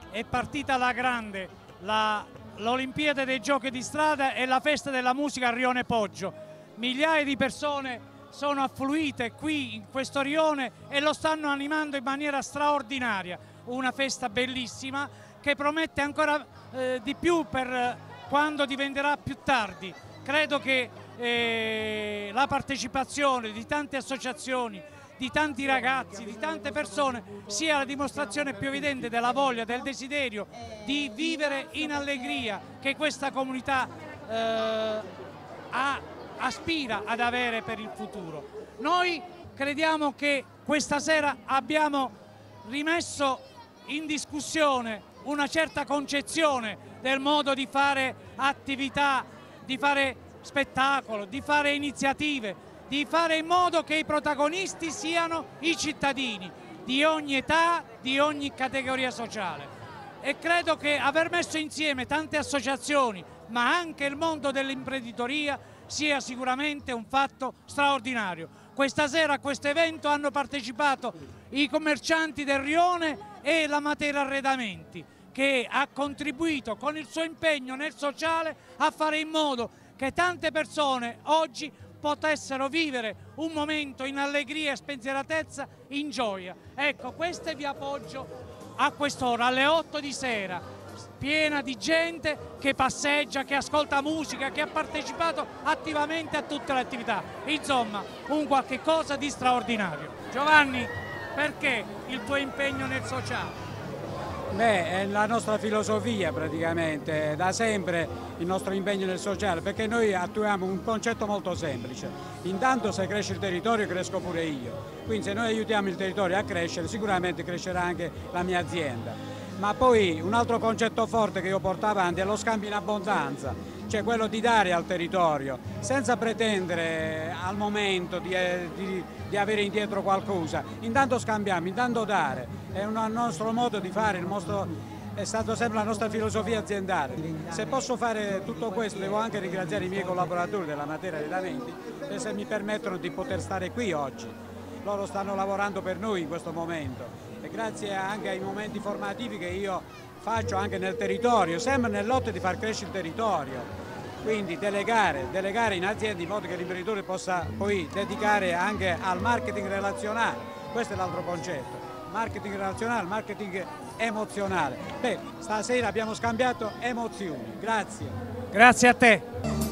è partita alla grande l'Olimpiade dei Giochi di Strada e la Festa della Musica a Rione Poggio. Migliaia di persone sono affluite qui in questo rione e lo stanno animando in maniera straordinaria. Una festa bellissima che promette ancora di più per quando diventerà più tardi. Credo che la partecipazione di tante associazioni, di tanti ragazzi, di tante persone sia la dimostrazione più evidente della voglia, del desiderio di vivere in allegria che questa comunità aspira ad avere per il futuro. Noi crediamo che questa sera abbiamo rimesso in discussione una certa concezione del modo di fare attività, di fare spettacolo, di fare iniziative, di fare in modo che i protagonisti siano i cittadini di ogni età, di ogni categoria sociale. E credo che aver messo insieme tante associazioni, ma anche il mondo dell'imprenditoria, sia sicuramente un fatto straordinario. Questa sera a questo evento hanno partecipato i commercianti del Rione e la Matera Arredamenti, che ha contribuito con il suo impegno nel sociale a fare in modo che tante persone oggi potessero vivere un momento in allegria e spensieratezza, in gioia. Ecco, questo vi appoggio a quest'ora, alle 8 di sera, piena di gente che passeggia, che ascolta musica, che ha partecipato attivamente a tutte le attività. Insomma, un qualche cosa di straordinario. Giovanni, perché il tuo impegno nel sociale? Beh, è la nostra filosofia praticamente, da sempre il nostro impegno nel sociale, perché noi attuiamo un concetto molto semplice. Intanto se cresce il territorio cresco pure io, quindi se noi aiutiamo il territorio a crescere sicuramente crescerà anche la mia azienda. Ma poi un altro concetto forte che io porto avanti è lo scambio in abbondanza, cioè quello di dare al territorio senza pretendere al momento di avere indietro qualcosa. Intanto scambiamo, intanto dare, è un nostro modo di fare, è stato sempre la nostra filosofia aziendale. Se posso fare tutto questo devo anche ringraziare i miei collaboratori della Matera Arredamenti se mi permettono di poter stare qui oggi. Loro stanno lavorando per noi in questo momento e grazie anche ai momenti formativi che io faccio anche nel territorio, sempre nell'otto di far crescere il territorio. Quindi delegare in azienda in modo che l'imprenditore possa poi dedicare anche al marketing relazionale. Questo è l'altro concetto, marketing relazionale, marketing emozionale. Beh, stasera abbiamo scambiato emozioni, grazie. Grazie a te.